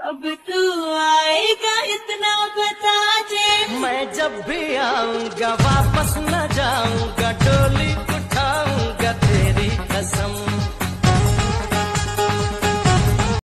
अब तू आएगा इतना बता दे। मैं जब भी आऊंगा वापस न जाऊंगा, डोली उठाऊंगा तेरी कसम।